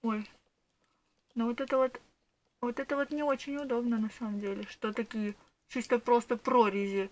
Ой, ну вот это вот не очень удобно на самом деле, что такие чисто просто прорези.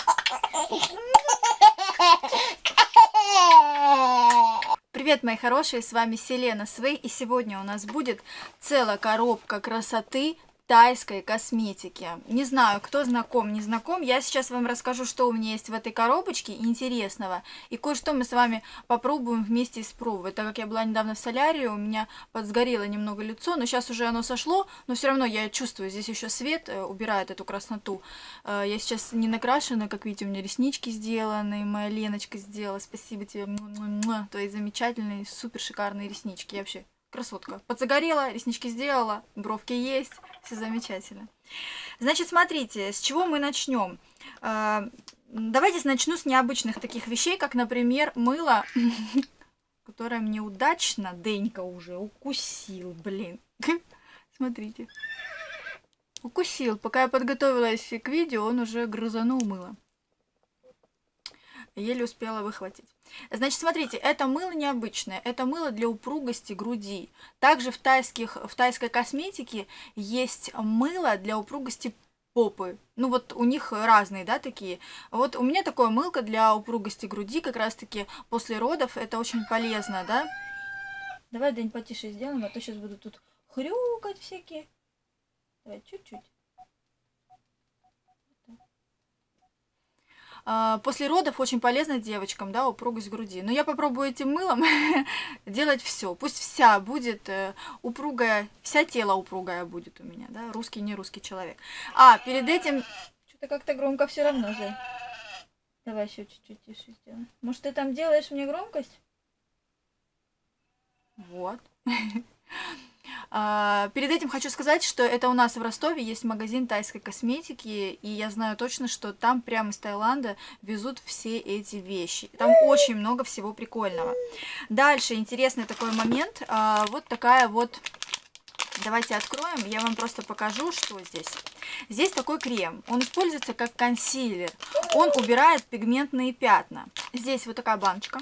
Привет, мои хорошие, с вами Селена Свей, и сегодня у нас будет целая коробка красоты тайской косметики. Не знаю, кто знаком, не знаком, я сейчас вам расскажу, что у меня есть в этой коробочке интересного, и кое-что мы с вами попробуем вместе испробовать. Так как я была недавно в солярии, у меня подсгорело немного лицо, но сейчас уже оно сошло, но все равно я чувствую, здесь еще свет убирает эту красноту. Я сейчас не накрашена, как видите, у меня реснички сделаны, моя Леночка сделала, спасибо тебе, твои замечательные, супер шикарные реснички, я вообще красотка. Подзагорела, реснички сделала, бровки есть, все замечательно. Значит, смотрите, с чего мы начнем. Давайте начну с необычных таких вещей, как, например, мыло, которое мне удачно Денька уже укусил, блин. Смотрите. Укусил. Пока я подготовилась к видео, он уже грызанул мыло. Еле успела выхватить. Значит, смотрите, это мыло необычное. Это мыло для упругости груди. Также в тайской косметике есть мыло для упругости попы. Ну вот у них разные, да, такие. Вот у меня такое мылко для упругости груди, как раз-таки после родов. Это очень полезно, да. Давай, Дань, потише сделаем, а то сейчас буду тут хрюкать всякие. Давай, чуть-чуть. После родов очень полезно девочкам, да, упругость груди. Но я попробую этим мылом делать все. Пусть вся будет упругая, вся тело упругая будет у меня, да, русский, не русский человек. Перед этим... Что-то как-то громко все равно же. Давай еще чуть-чуть тише сделаем. Может, ты там делаешь мне громкость? Вот. Перед этим хочу сказать, что это у нас в Ростове есть магазин тайской косметики, и я знаю точно, что там прямо из Таиланда везут все эти вещи. Там очень много всего прикольного. Дальше интересный такой момент. Вот такая вот... Давайте откроем, я вам просто покажу, что здесь. Здесь такой крем. Он используется как консилер. Он убирает пигментные пятна. Здесь вот такая баночка.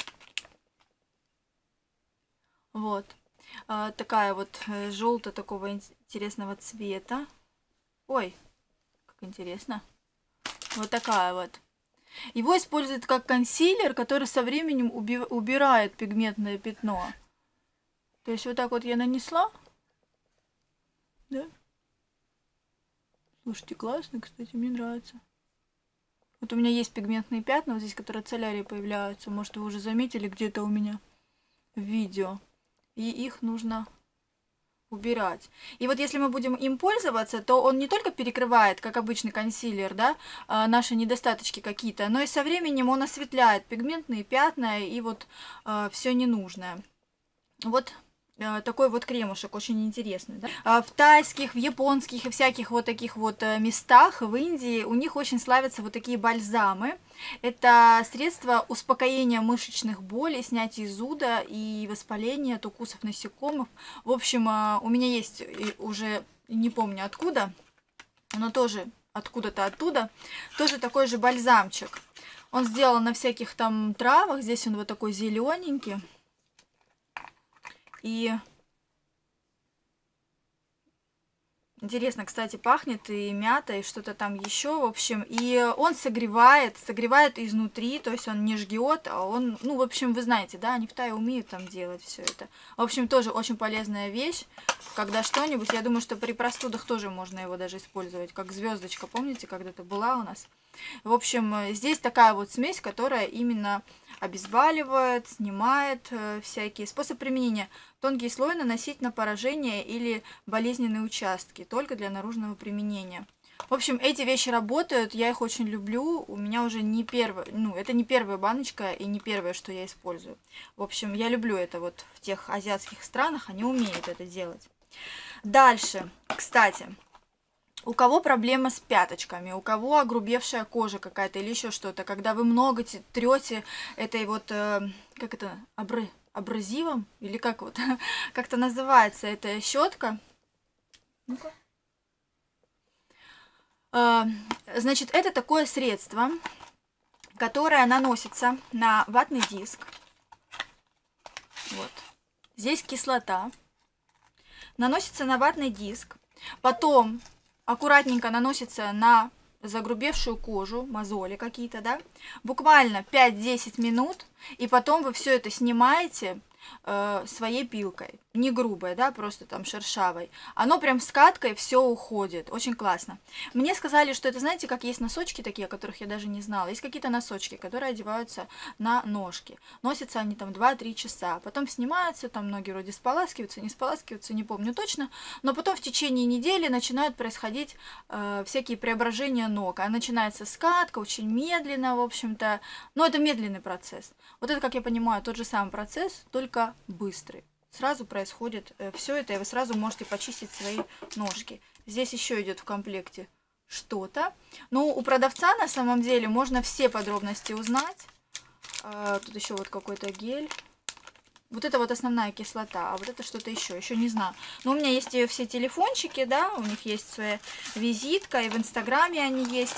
Вот. Такая вот желтая такого интересного цвета. Ой, как интересно. Вот такая вот. Его используют как консилер, который со временем убирает пигментное пятно. То есть вот так вот я нанесла. Да? Слушайте, классно, кстати, мне нравится. Вот у меня есть пигментные пятна, вот здесь, которые от солярии появляются. Может, вы уже заметили где-то у меня в видео. И их нужно убирать. И вот если мы будем им пользоваться, то он не только перекрывает, как обычный консилер, да, наши недостаточки какие-то, но и со временем он осветляет пигментные пятна и вот все ненужное. Вот такой вот кремушек, очень интересный. Да? В тайских, в японских и всяких вот таких вот местах в Индии у них очень славятся вот такие бальзамы. Это средство успокоения мышечных болей, снятия зуда и воспаления от укусов насекомых. В общем, у меня есть уже, не помню откуда, но тоже откуда-то оттуда, тоже такой же бальзамчик. Он сделан на всяких там травах, здесь он вот такой зелененький. И интересно, кстати, пахнет и мята, и что-то там еще, в общем. И он согревает изнутри, то есть он не жгет, а он, ну, в общем, вы знаете, да, они в Тае умеют там делать все это. В общем, тоже очень полезная вещь, когда что-нибудь, я думаю, что при простудах тоже можно его даже использовать, как звездочка, помните, когда-то была у нас. В общем, здесь такая вот смесь, которая именно обезболивает, снимает всякие. Способ применения. Тонкий слой наносить на поражение или болезненные участки, только для наружного применения. В общем, эти вещи работают, я их очень люблю. У меня уже не первая, ну, это не первая баночка и не первое, что я использую. В общем, я люблю это вот в тех азиатских странах, они умеют это делать. Дальше, кстати... У кого проблема с пяточками, у кого огрубевшая кожа какая-то или еще что-то, когда вы много трете этой вот, как это, абразивом, или как вот, как-то называется эта щетка. Ну-ка. Значит, это такое средство, которое наносится на ватный диск. Вот. Здесь кислота. Наносится на ватный диск, потом аккуратненько наносится на загрубевшую кожу, мозоли какие-то, да, буквально 5-10 минут, и потом вы все это снимаете своей пилкой, не грубой, да, просто там шершавой. Оно прям скаткой все уходит, очень классно. Мне сказали, что это, знаете, как есть носочки такие, о которых я даже не знала. Есть какие-то носочки, которые одеваются на ножки. Носятся они там 2-3 часа, потом снимаются, там ноги вроде споласкиваются, не помню точно, но потом в течение недели начинают происходить всякие преображения ног. А начинается скатка очень медленно, в общем-то, но это медленный процесс. Вот это, как я понимаю, тот же самый процесс, только быстрый. Сразу происходит все это, и вы сразу можете почистить свои ножки. Здесь еще идет в комплекте что-то. Ну, у продавца на самом деле можно все подробности узнать. Тут еще вот какой-то гель. Вот это вот основная кислота, а вот это что-то еще не знаю. Но у меня есть все телефончики, да, у них есть своя визитка, и в Инстаграме они есть.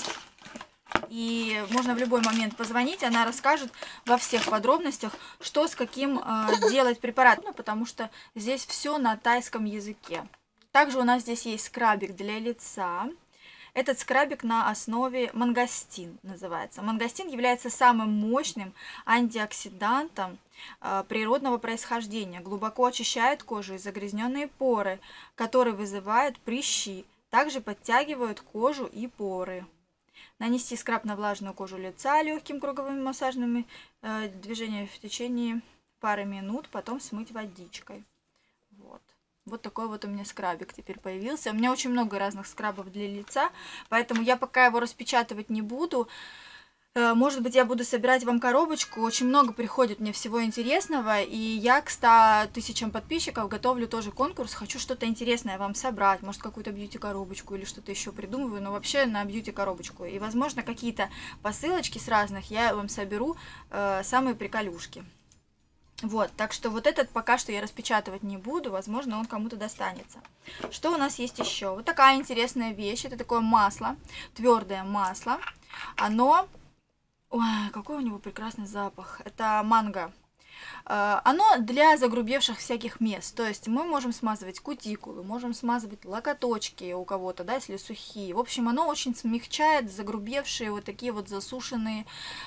И можно в любой момент позвонить, она расскажет во всех подробностях, что с каким делать препарат. Ну, потому что здесь все на тайском языке. Также у нас здесь есть скрабик для лица. Этот скрабик на основе мангостин называется. Мангостин является самым мощным антиоксидантом природного происхождения. Глубоко очищает кожу и загрязненные поры, которые вызывают прыщи. Также подтягивают кожу и поры. Нанести скраб на влажную кожу лица легким круговыми массажными движениями в течение пары минут, потом смыть водичкой. Вот такой вот у меня скрабик теперь появился. У меня очень много разных скрабов для лица, поэтому я пока его распечатывать не буду. Может быть, я буду собирать вам коробочку. Очень много приходит мне всего интересного. И я к 100 000 подписчиков готовлю тоже конкурс. Хочу что-то интересное вам собрать. Может, какую-то бьюти-коробочку или что-то еще придумываю. Но вообще на бьюти-коробочку. И, возможно, какие-то посылочки с разных я вам соберу. Самые приколюшки. Вот, так что вот этот пока что я распечатывать не буду. Возможно, он кому-то достанется. Что у нас есть еще? Вот такая интересная вещь. Это такое масло. Твердое масло. Оно... Ой, какой у него прекрасный запах. Это манго. Оно для загрубевших всяких мест. То есть мы можем смазывать кутикулы, можем смазывать локоточки у кого-то, да, если сухие. В общем, оно очень смягчает загрубевшие вот такие вот засушенные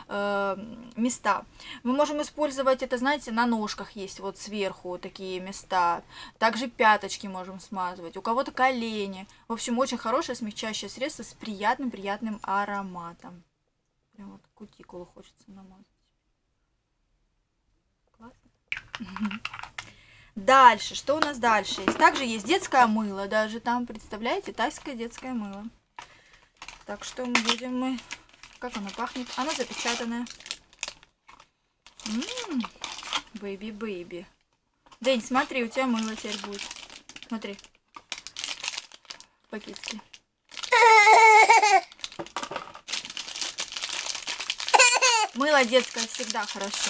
места. Мы можем использовать это, знаете, на ножках есть вот сверху такие места. Также пяточки можем смазывать. У кого-то колени. В общем, очень хорошее смягчающее средство с приятным ароматом. Прям вот кутикулу хочется намазать. Классно. Дальше, что у нас дальше есть? Также есть детское мыло, даже там, представляете, тайское детское мыло. Так что будем как оно пахнет? Оно запечатанное. Бэйби. Дэнь, смотри, у тебя мыло теперь будет. Смотри. Пакетики. Мыло детское всегда хорошо.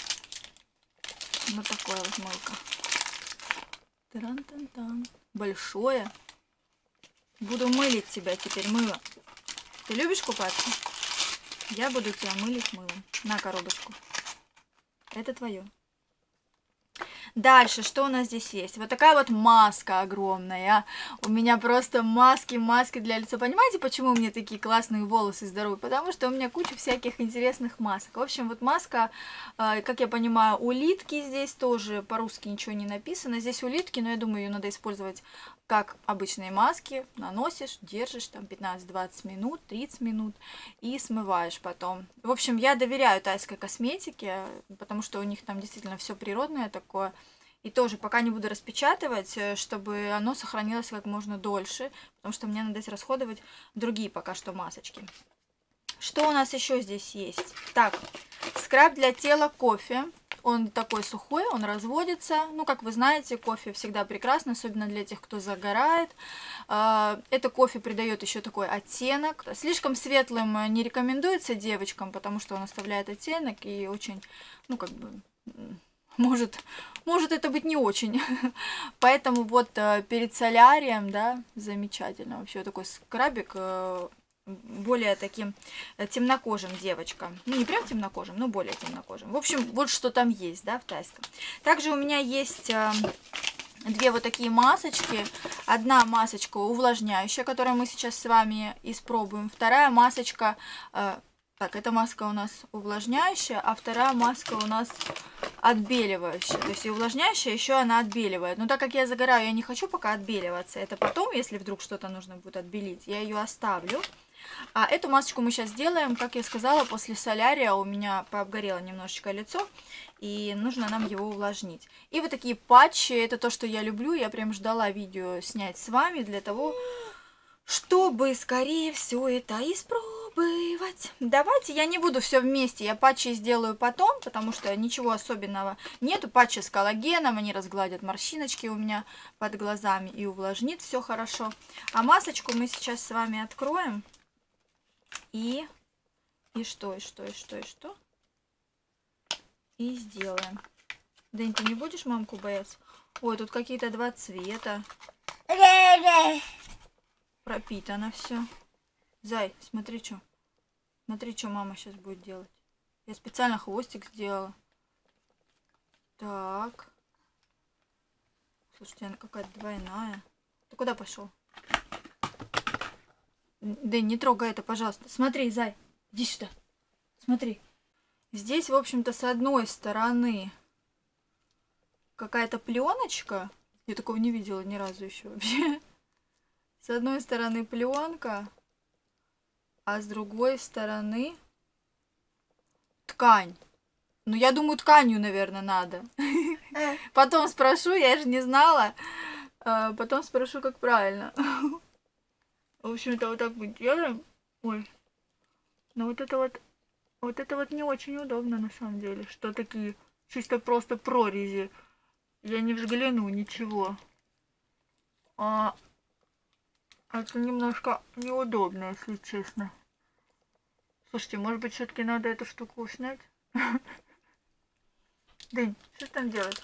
Вот такое вот мылко. Таран-тан-тан. Большое. Буду мылить тебя теперь, мыло. Ты любишь купаться? Я буду тебя мылить мылом. На коробочку. Это твое. Дальше, что у нас здесь есть? Вот такая вот маска огромная. У меня просто маски для лица. Понимаете, почему у меня такие классные волосы здоровые? Потому что у меня куча всяких интересных масок. В общем, вот маска, как я понимаю, улитки здесь тоже. По-русски ничего не написано. Здесь улитки, но я думаю, ее надо использовать как обычные маски. Наносишь, держишь там 15-20 минут, 30 минут и смываешь потом. В общем, я доверяю тайской косметике, потому что у них там действительно все природное такое. И тоже пока не буду распечатывать, чтобы оно сохранилось как можно дольше, потому что мне надо расходовать другие пока что масочки. Что у нас еще здесь есть? Так, скраб для тела кофе. Он такой сухой, он разводится. Ну, как вы знаете, кофе всегда прекрасно, особенно для тех, кто загорает. Это кофе придает еще такой оттенок. Слишком светлым не рекомендуется девочкам, потому что он оставляет оттенок и очень, ну, как бы... Может это быть не очень. Поэтому вот перед солярием, да, замечательно. Вообще такой скрабик более таким темнокожим девочкам. Ну, не прям темнокожим, но более темнокожим. В общем, вот что там есть, да, в тайском. Также у меня есть две вот такие масочки. Одна масочка увлажняющая, которую мы сейчас с вами испробуем. Вторая масочка... так, эта маска у нас увлажняющая, а вторая маска у нас отбеливающая. То есть и увлажняющая, еще она отбеливает. Но так как я загораю, я не хочу пока отбеливаться. Это потом, если вдруг что-то нужно будет отбелить, я ее оставлю. А эту масочку мы сейчас сделаем, как я сказала, после солярия у меня пообгорело немножечко лицо, и нужно нам его увлажнить. И вот такие патчи, это то, что я люблю, я прям ждала видео снять с вами для того, чтобы скорее все это испробовать. Давайте, я не буду все вместе, я патчи сделаю потом, потому что ничего особенного нету. Патчи с коллагеном, они разгладят морщиночки у меня под глазами и увлажнит все хорошо. А масочку мы сейчас с вами откроем. И что. И сделаем. Дэнь, ты не будешь мамку бояться? Ой, тут какие-то два цвета. Пропитано все. Зай, смотри, что. Смотри, что мама сейчас будет делать. Я специально хвостик сделала. Так. Слушайте, она какая-то двойная. Ты куда пошел? Дэнь, не трогай это, пожалуйста. Смотри, Зай, иди сюда. Смотри. Здесь, в общем-то, с одной стороны какая-то пленочка. Я такого не видела ни разу еще вообще. С одной стороны пленка, а с другой стороны ткань. Ну, я думаю, тканью, наверное, надо. Потом спрошу, я же не знала. Потом спрошу, как правильно. В общем-то, вот так мы делаем. Ой. Но вот это вот не очень удобно, на самом деле. Что такие чисто просто прорези. Я не взгляну, ничего. Это немножко неудобно, если честно. Слушайте, может быть, все-таки надо эту штуку снять? Дэнь, что ты там делаешь?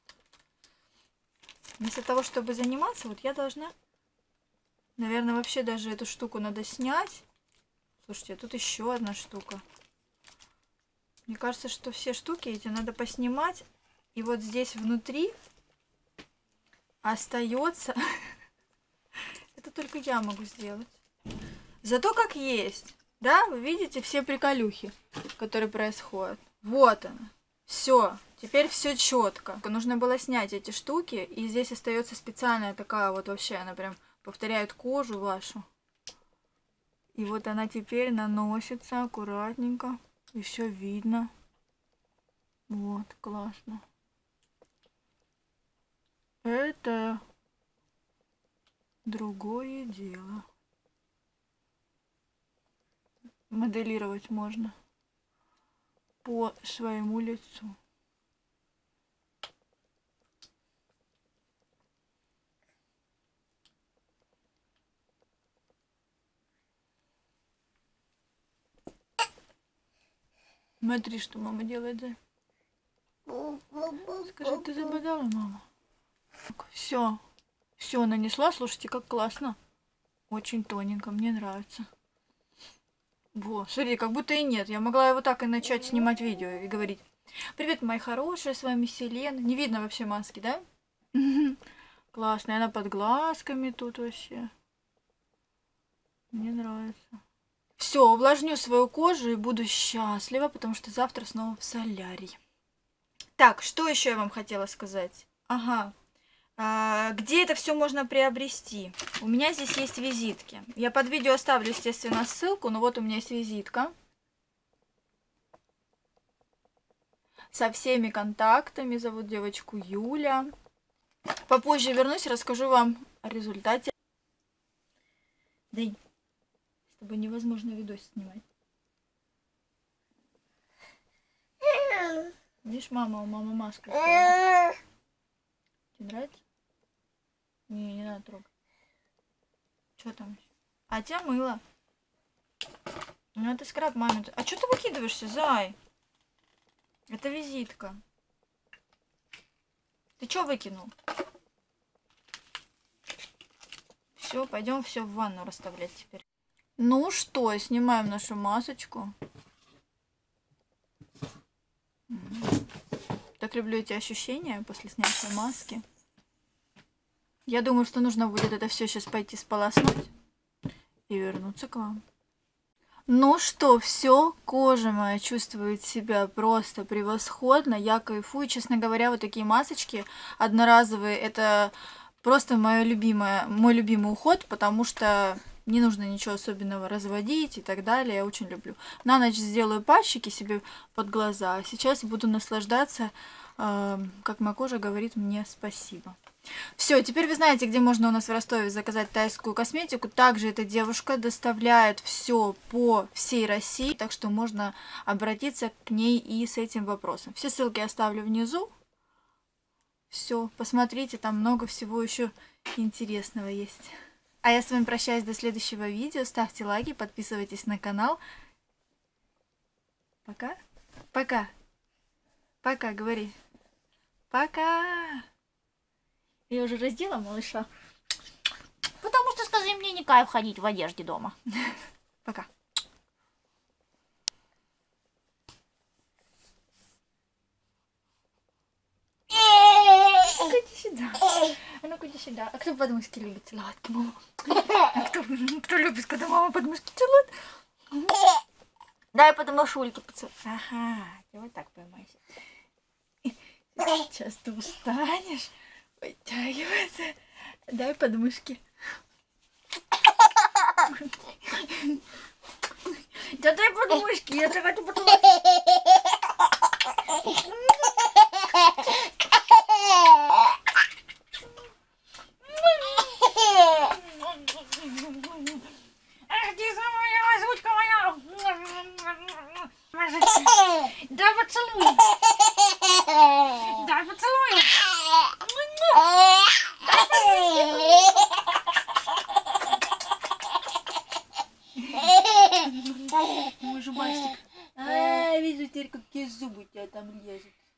Вместо того, чтобы заниматься, вот я должна... Наверное, вообще даже эту штуку надо снять. Слушайте, тут еще одна штука. Мне кажется, что все штуки эти надо поснимать. И вот здесь внутри остается... Это только я могу сделать. Зато как есть. Да, вы видите все приколюхи, которые происходят. Вот она. Все. Теперь все четко. Нужно было снять эти штуки. И здесь остается специальная такая вот вообще, она прям повторяет кожу вашу. И вот она теперь наносится аккуратненько. И все видно. Вот, классно. Это другое дело. Моделировать можно по своему лицу. Смотри, что мама делает, да? Скажи, ты забодала, мама? Все. Все нанесла. Слушайте, как классно. Очень тоненько. Мне нравится. Во, смотри, как будто и нет. Я могла его так и начать снимать видео и говорить: привет, мои хорошие, с вами Селена. Не видно вообще маски, да? Классно. Она под глазками тут вообще. Мне нравится. Все, увлажню свою кожу и буду счастлива, потому что завтра снова в солярий. Так, что еще я вам хотела сказать? Ага. Где это все можно приобрести? У меня здесь есть визитки. Я под видео оставлю, естественно, ссылку, но вот у меня есть визитка. Со всеми контактами. Зовут девочку Юля. Попозже вернусь и расскажу вам о результате. Дэнь, с тобой невозможно видос снимать. Видишь, у мамы маску сделала. Тебе нравится? Не надо трогать. Что там? А тебя мыло. Ну, это скраб маме. А что ты выкидываешься, Зай? Это визитка. Ты что выкинул? Все, пойдем все в ванну расставлять теперь. Ну что, снимаем нашу масочку. Так люблю эти ощущения после снятия маски. Я думаю, что нужно будет это все сейчас пойти сполоснуть и вернуться к вам. Ну что, все, кожа моя чувствует себя просто превосходно, я кайфую. Честно говоря, вот такие масочки одноразовые, это просто мой любимый уход, потому что не нужно ничего особенного разводить и так далее, я очень люблю. На ночь сделаю пальчики себе под глаза, а сейчас буду наслаждаться, как моя кожа говорит мне спасибо. Все, теперь вы знаете, где можно у нас в Ростове заказать тайскую косметику. Также эта девушка доставляет все по всей России, так что можно обратиться к ней и с этим вопросом. Все ссылки оставлю внизу. Все, посмотрите, там много всего еще интересного есть. А я с вами прощаюсь до следующего видео. Ставьте лайки, подписывайтесь на канал. Пока. Пока. Пока, говори. Пока. Я уже раздела малыша. Потому что, скажи, мне не кайф ходить в одежде дома. Пока. Ну-ка иди сюда. А ну-ка иди сюда. А кто подмышки любит целовать? Мама. А кто любит, когда мама подмышки целует? Дай подмышульки поцелуй. Ага, ты вот так поймайся. Сейчас ты устанешь. Подтягиваться. Дай подмышки. Да дай подмышки, я так хочу потом. Ах ты самая озвучка моя. Дай поцелуй. Дай поцелуй. Мой зубастик. Вижу теперь, какие зубы у тебя там лезут.